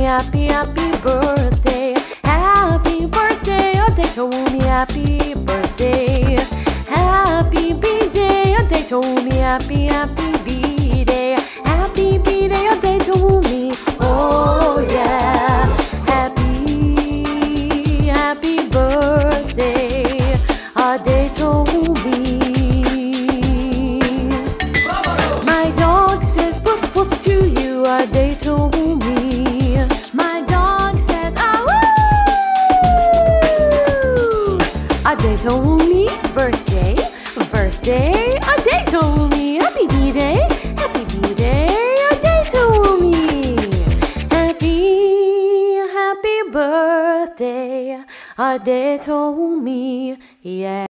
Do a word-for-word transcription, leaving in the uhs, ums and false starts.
happy, happy birthday. Happy birthday, ADETOWUNMI, happy birthday. Happy B-day, ADETOWUNMI, happy, happy B-day. Happy B-day, ADETOWUNMI, oh yeah. Happy, happy birthday, ADETOWUNMI. My dog says woof woof to you, ADETOWUNMI. My dog says ah woo. ADETOWUNMI, birthday, birthday, ADETOWUNMI. Happy B-day, happy B-day, ADETOWUNMI. Happy, happy birthday, ADETOWUNMI, yeah.